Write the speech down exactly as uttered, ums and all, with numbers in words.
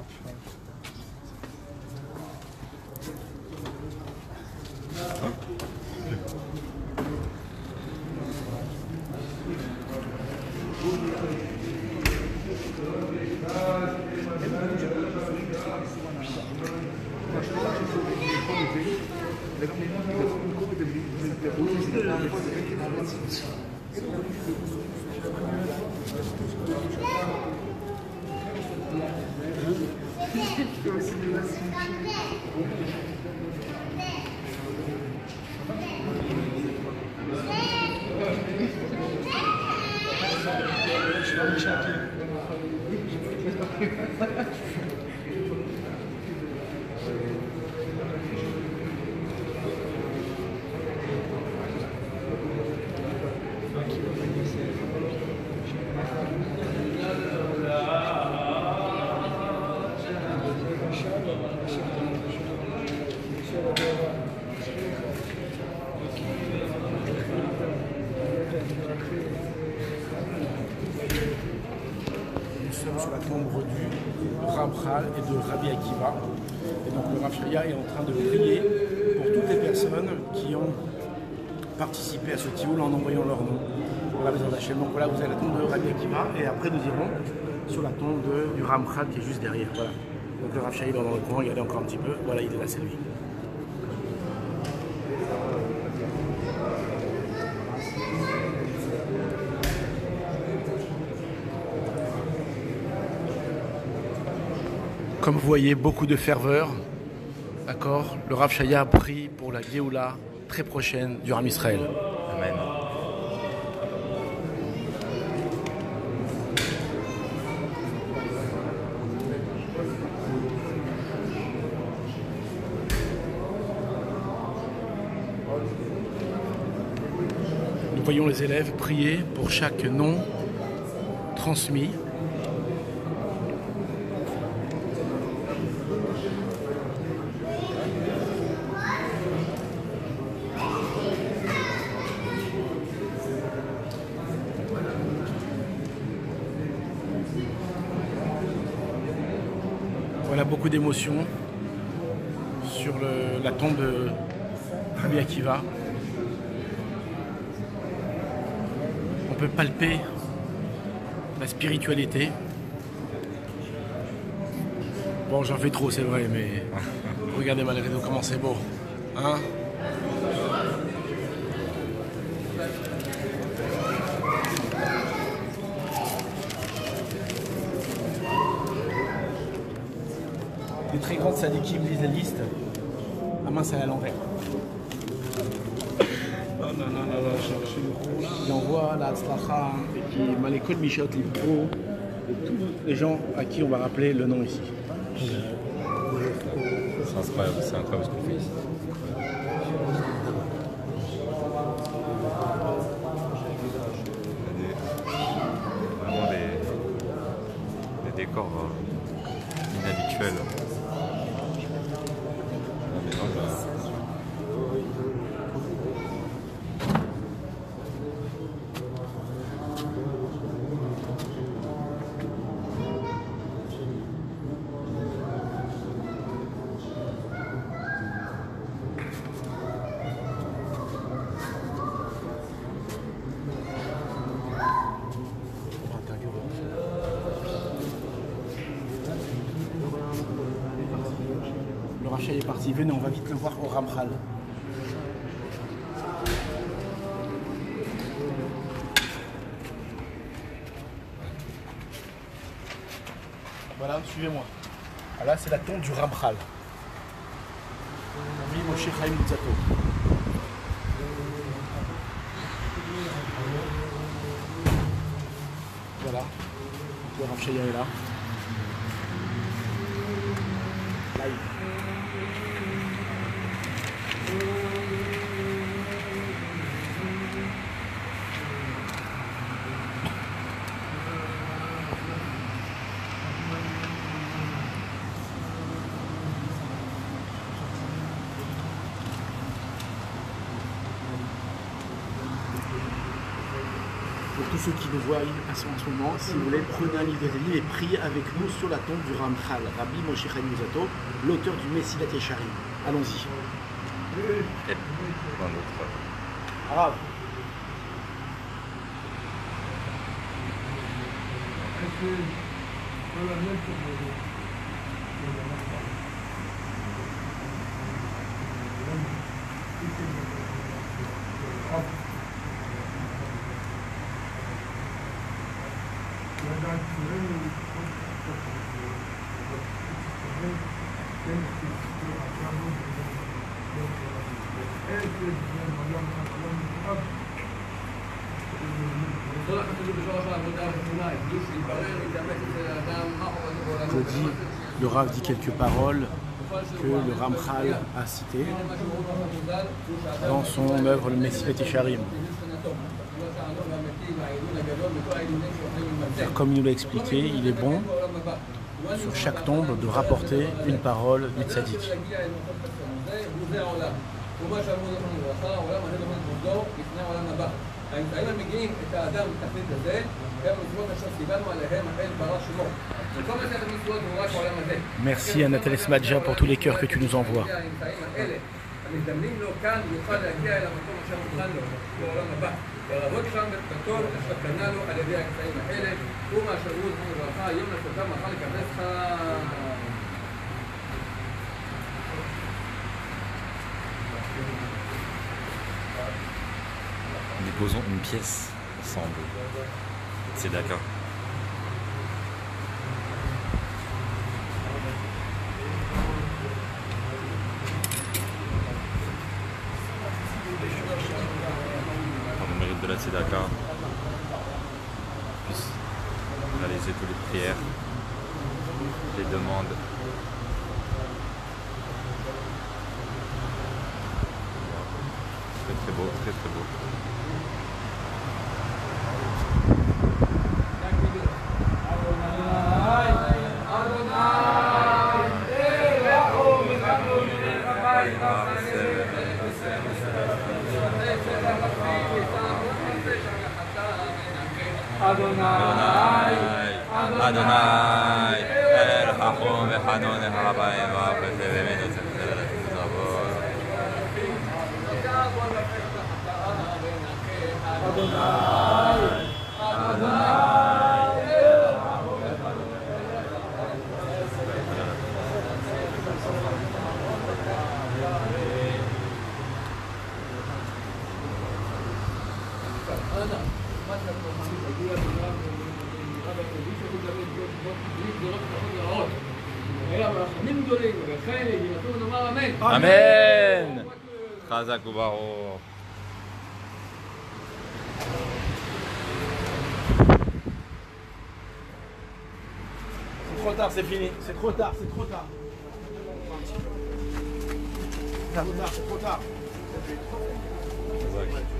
Sur la tombe du Ramchal et de Rabbi Akiva. Et donc le Rav Shaya est en train de prier pour toutes les personnes qui ont participé à ce tioul en envoyant leur nom. Voilà, donc voilà, vous avez la tombe de Rabbi Akiva et après nous irons sur la tombe de, du Ramchal qui est juste derrière. Voilà. Donc le Rav Shaya est dans le coin, regardez encore un petit peu. Voilà, il est là, c'est lui. Comme vous voyez, beaucoup de ferveur, d'accord. Le Rav Shaya prie pour la Géoula très prochaine du Ham Israël. Amen. Nous voyons les élèves prier pour chaque nom transmis. Voilà, beaucoup d'émotions sur le, la tombe de Rabbi Akiva. On peut palper la spiritualité. Bon, j'en fais trop, c'est vrai, mais regardez malgré tout comment c'est beau. Hein? Les très grandes sadikim lisent la liste. Ah mince, elle est à l'envers. Qui envoie la tzlacha et qui malekol michot libro de tous les gens à qui on va rappeler le nom ici. C'est incroyable, c'est incroyable ce qu'on fait ici. Il y a des, vraiment des, des décors euh, inhabituels. Le Rachel est parti, venez, on va vite le voir au Ramchal. Voilà, suivez-moi. Ah, là, c'est la tombe du Ramchal. Oui, Moshe Chaim Luzzatto. Voilà, le Rav Shaya est là. Live. Pour tous ceux qui nous voient en ce moment, si vous voulez, prenez un livre des livres et priez avec nous sur la tombe du Ramchal, Rabbi Moshe Chaim Luzzatto, l'auteur du Mesilat Yesharim. Allons-y. Et plein d'autres. Arabe. Dit, le Rav dit quelques paroles que le Ramchal a citées dans son œuvre le Mesilat Yesharim. Comme il nous l'a expliqué, il est bon sur chaque tombe de rapporter une parole du tzaddik. Merci à Nathalie Smadja pour tous les cœurs que tu nous envoies. Nous posons une pièce ensemble. C'est d'accord. Par le mérite de la Tzedaka, on puisse réaliser toutes les prières, les demandes. Très très beau, très très beau. Adonai, Adonai, El Chachom v'Chadon Harabayim v'Afet v'Menu Tzavor. Adonai, Adonai. Amen. Chazak u'Baruch. C'est trop tard, c'est fini. C'est trop tard, c'est trop tard. C'est trop tard, c'est trop tard. Chazak. Tu changes ?